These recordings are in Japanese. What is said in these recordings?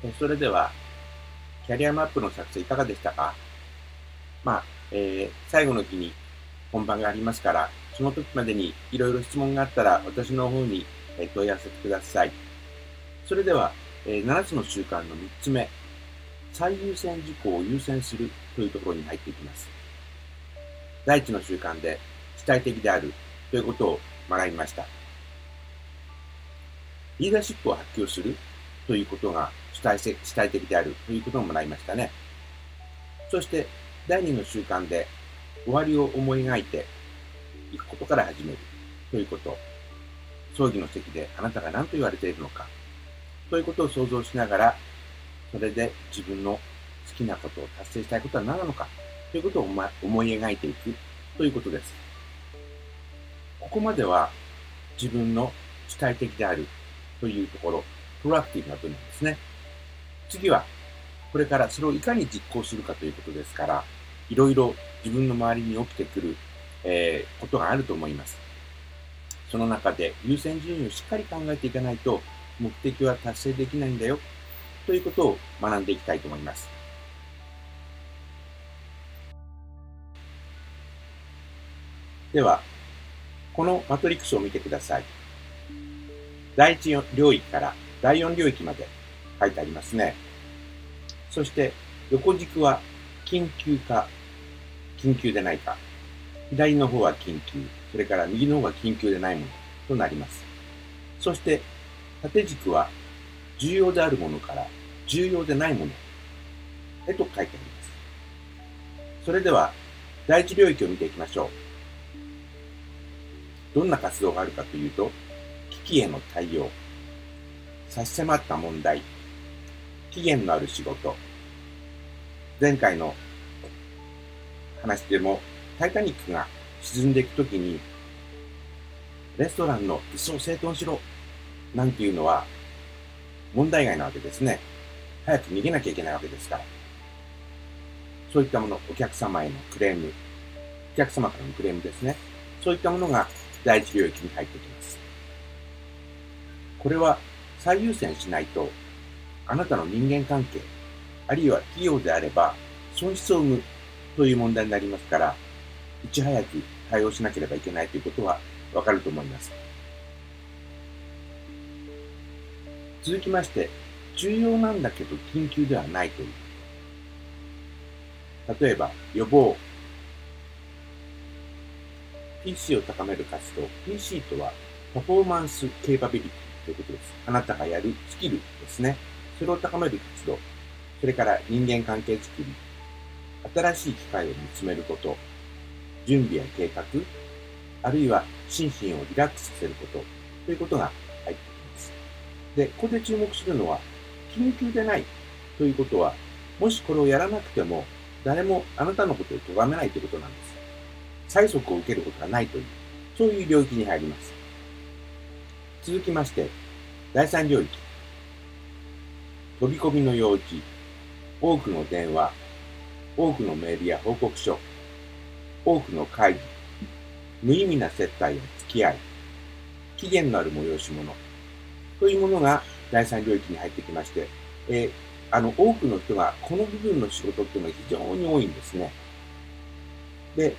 それでは、キャリアマップの作成いかがでしたか？最後の日に本番がありますから、その時までにいろいろ質問があったら私の方に問い合わせてください。それでは、7つの習慣の3つ目、最優先事項を優先するというところに入っていきます。第一の習慣で主体的であるということを学びました。リーダーシップを発揮するということが主体的であるということを学びましたね。そして第2の習慣で終わりを思い描いていくことから始めるということ。葬儀の席であなたが何と言われているのかということを想像しながら、それで自分の好きなことを達成したいことは何なのかということを思い描いていくということです。ここまでは自分の主体的であるというところ、プロアクティブな部分ですね。次は、これからそれをいかに実行するかということですから、いろいろ自分の周りに起きてくる、ことがあると思います。その中で優先順位をしっかり考えていかないと、目的は達成できないんだよ、ということを学んでいきたいと思います。では、このマトリックスを見てください。第1領域から第4領域まで書いてありますね。そして横軸は緊急か緊急でないか。左の方は緊急、それから右の方が緊急でないものとなります。そして縦軸は重要であるものから重要でないものへと書いてあります。それでは第1領域を見ていきましょう。どんな活動があるかというと、危機への対応、差し迫った問題、期限のある仕事。前回の話でも、タイタニックが沈んでいくときに、レストランの椅子を整頓しろなんていうのは問題外なわけですね。早く逃げなきゃいけないわけですから。そういったもの、お客様へのクレーム、お客様からのクレームですね。そういったものが第一領域に入ってきます。これは最優先しないと、あなたの人間関係、あるいは企業であれば損失を生むという問題になりますから、いち早く対応しなければいけないということはわかると思います。続きまして、重要なんだけど緊急ではないという。例えば、予防。PC を高める活動。PC とはパフォーマンスケーパビリティということです。あなたがやるスキルですね。それを高める活動。それから人間関係づくり。新しい機会を見つめること。準備や計画。あるいは心身をリラックスさせること。ということが入ってきます。で、ここで注目するのは、緊急でないということは、もしこれをやらなくても、誰もあなたのことを咎めないということなんです。催促を受けることがないという、そういう領域に入ります。続きまして、第3領域。飛び込みの用事、多くの電話、多くのメールや報告書、多くの会議、無意味な接待や付き合い、期限のある催し物というものが第3領域に入ってきまして、多くの人がこの部分の仕事っていうのが非常に多いんですね。で、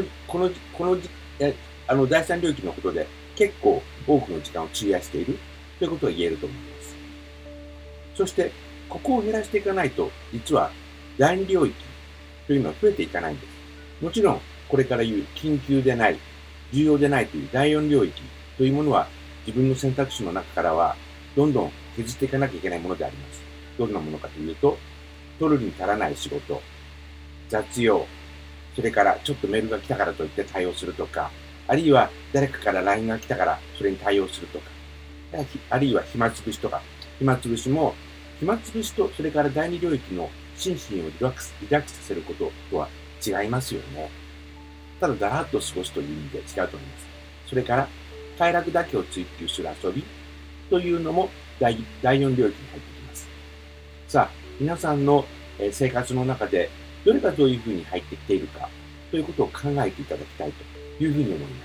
第3領域のことで結構多くの時間を費やしているということが言えると思います。そして、ここを減らしていかないと、実は第2領域というのは増えていかないんです。もちろん、これから言う緊急でない、重要でないという第4領域というものは、自分の選択肢の中からは、どんどん削っていかなきゃいけないものであります。どんなものかというと、取るに足らない仕事、雑用、それからちょっとメールが来たからといって対応するとか、あるいは誰かから LINE が来たからそれに対応するとか、あるいは暇つぶしとか、暇つぶしも、暇つぶしとそれから第二領域の心身をリラックスさせることとは違いますよね。ただだらっと過ごすという意味で違うと思います。それから快楽だけを追求する遊びというのも第4領域に入ってきます。さあ、皆さんの生活の中でどれがどういうふうに入ってきているかということを考えていただきたいというふうに思います。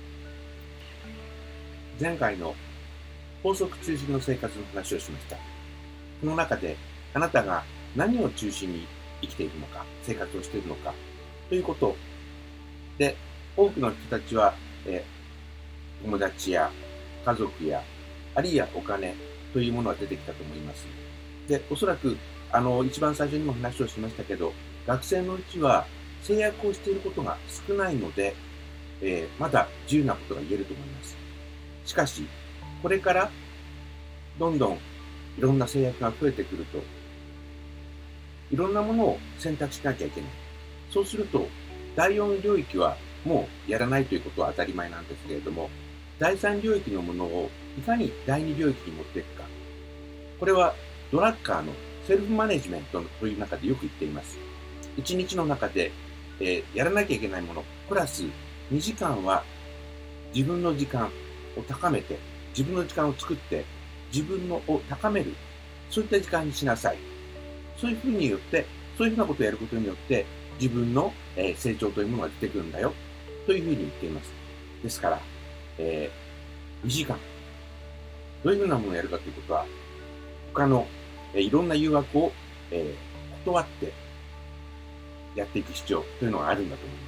前回の法則中心の生活の話をしました。 その中であなたが何を中心に生きているのか、生活をしているのかということで、多くの人たちは、友達や家族や、あるいはお金というものが出てきたと思います。で、おそらく、一番最初にも話をしましたけど、学生のうちは制約をしていることが少ないので、まだ自由なことが言えると思います。しかし、これからどんどんいろんな制約が増えてくると、いろんなものを選択しなきゃいけない。そうすると、第4領域はもうやらないということは当たり前なんですけれども、第3領域のものをいかに第2領域に持っていくか。これはドラッカーのセルフマネジメントという中でよく言っています。1日の中で、やらなきゃいけないもの、プラス2時間は自分の時間を高めて、自分の時間を作って、自分を高める。そういった時間にしなさい。そういうふうによって、そういうふうなことをやることによって、自分の成長というものが出てくるんだよ。というふうに言っています。ですから、2時間。どういうふうなものをやるかということは、他のいろんな誘惑を断ってやっていく必要というのがあるんだと思います。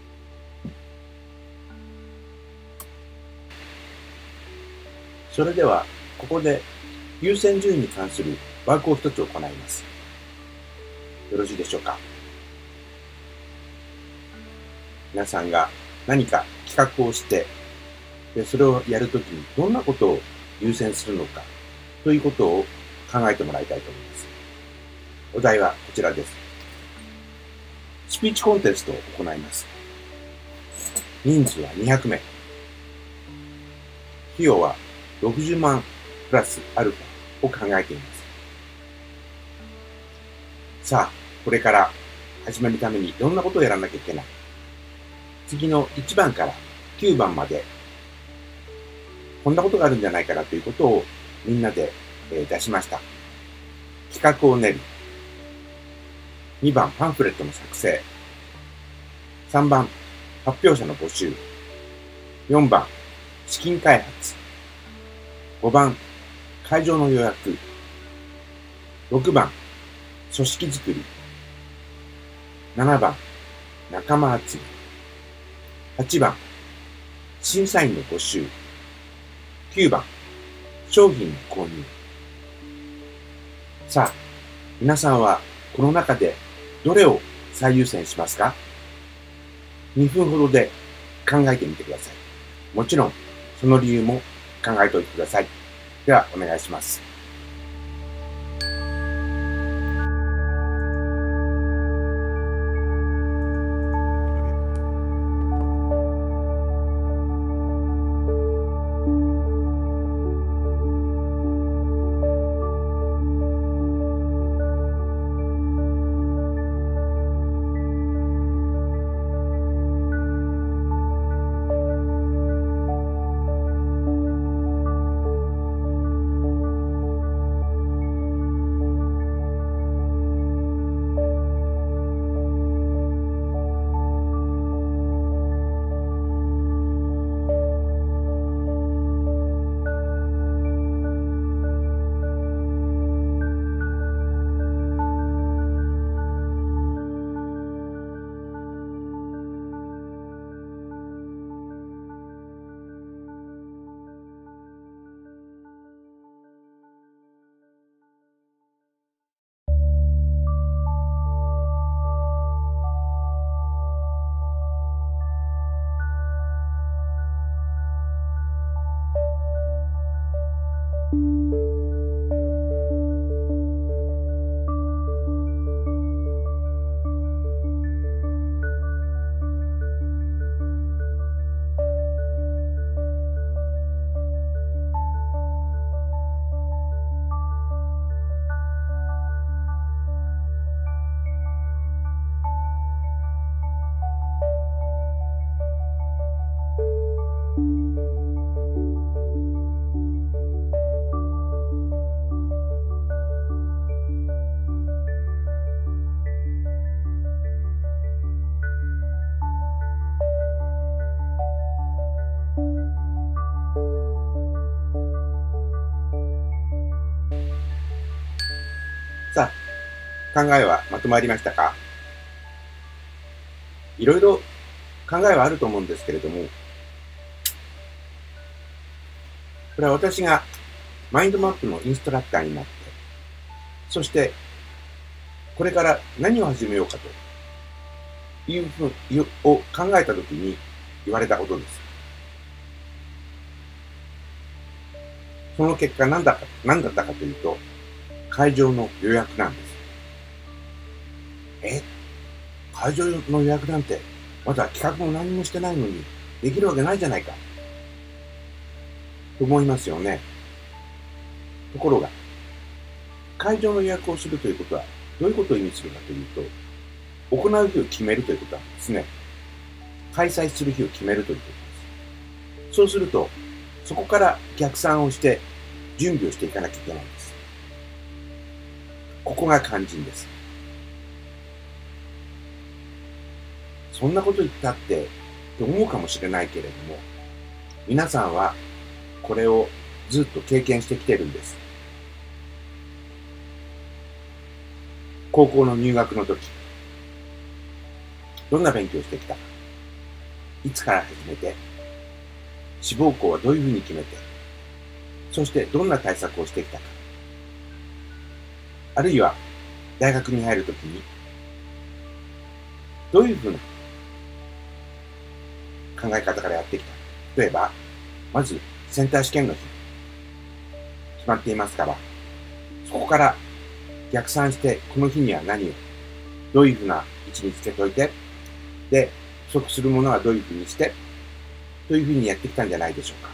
それでは、ここで優先順位に関するワークを一つ行います。よろしいでしょうか。皆さんが何か企画をして、それをやるときにどんなことを優先するのかということを考えてもらいたいと思います。お題はこちらです。スピーチコンテストを行います。人数は200名。費用は60万プラスアルファを考えています。さあ、これから始めるためにいろんなことをやらなきゃいけない。次の1番から9番まで、こんなことがあるんじゃないかなということをみんなで出しました。企画を練る。2番、パンフレットの作成。3番、発表者の募集。4番、資金開発。5番、会場の予約。6番、組織づくり。7番、仲間集め。8番、審査員の募集。9番、商品の購入。さあ、皆さんはこの中でどれを最優先しますか？ 2 分ほどで考えてみてください。もちろん、その理由も考えておいてください。では、お願いします。 さあ、考えはまとまりましたか？いろいろ考えはあると思うんですけれども、これは私がマインドマップのインストラクターになって、そしてこれから何を始めようかというふうを考えたときに言われたことです。その結果何だったかというと、会場の予約なんです。会場の予約なんて、まだ企画も何もしてないのに、できるわけないじゃないか。と思いますよね。ところが、会場の予約をするということは、どういうことを意味するかというと、行う日を決めるということなんですね。開催する日を決めるということです。そうすると、そこから逆算をして、準備をしていかなきゃいけないんです。ここが肝心です。そんなこと言ったってと思うかもしれないけれども、皆さんはこれをずっと経験してきてるんです。高校の入学の時、どんな勉強をしてきたか、いつから始めて、志望校はどういうふうに決めて、そしてどんな対策をしてきたか、あるいは大学に入るときに、どういうふうな考え方からやってきた。例えば、まずセンター試験の日、決まっていますから、そこから逆算して、この日には何を、どういうふうな位置につけといて、で、不足するものはどういうふうにして、というふうにやってきたんじゃないでしょうか。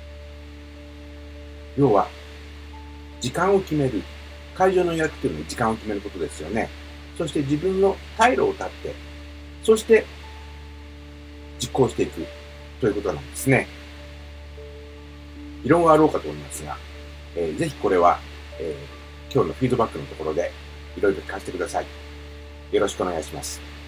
要は、時間を決める。会場の予約というのは時間を決めることですよね。そして自分の退路を断って、そして実行していくということなんですね。異論はあろうかと思いますが、ぜひこれは、今日のフィードバックのところでいろいろ聞かせてください。よろしくお願いします。